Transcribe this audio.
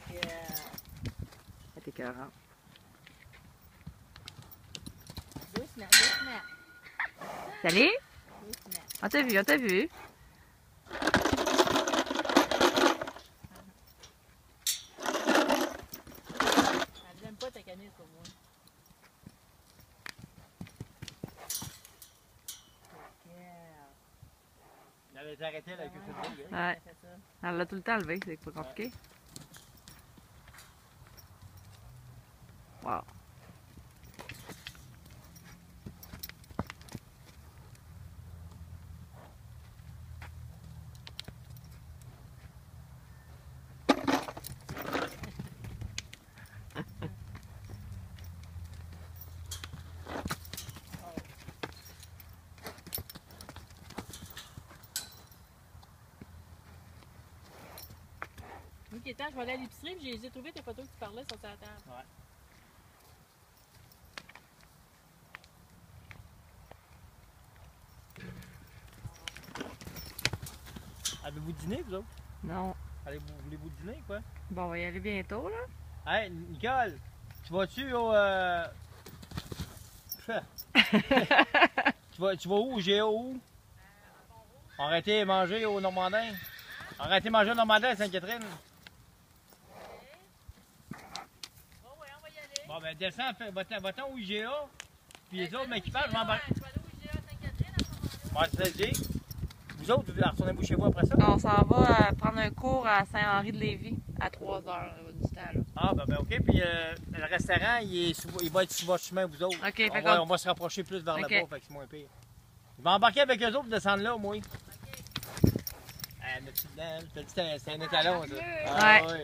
Elle est écœurante. Doucement. Salut? Doucement. On t'a vu, on t'a vu. Elle n'aime pas ta canisse pour moi. Elle avait arrêté avec le football. Ouais. Elle l'a tout le temps levé, c'est pas compliqué. Wow. Ok, attends, je vais aller à l'épicerie, puis j'ai trouvé tes photos que tu parlais sur ta table. Ouais. Avez-vous dîné, vous autres? Non. Voulez-vous dîner, quoi? Bon, on va y aller bientôt, là. Hey, Nicole, tu vas-tu au... tu vas où? Au GO? Arrêtez de manger au Normandin. Arrêtez de manger au Normandin à Sainte-Catherine. Bon, ouais, on va y aller. Bon, ben descends, va-t'en au IGA. Puis les autres, mais qui parlent, je m'embarque. Tu vas aller au IGA Sainte-Catherine à ce moment-là? Bon, c'est ça, je dis. Vous autres, vous retournez-vous chez vous après ça? On s'en va prendre un cours à Saint-Henri-de-Lévis à 3 heures du temps, là. Ah, ben ok. Puis le restaurant, il va être sur votre chemin, vous autres. Ok, fait On va se rapprocher plus vers Ok. là-bas, fait que c'est moins pire. Je vais embarquer avec eux autres pour descendre là, au moins. Ah, notre petite dame, je te dis, c'est un étalon, ça. Ouais. Ah, ouais.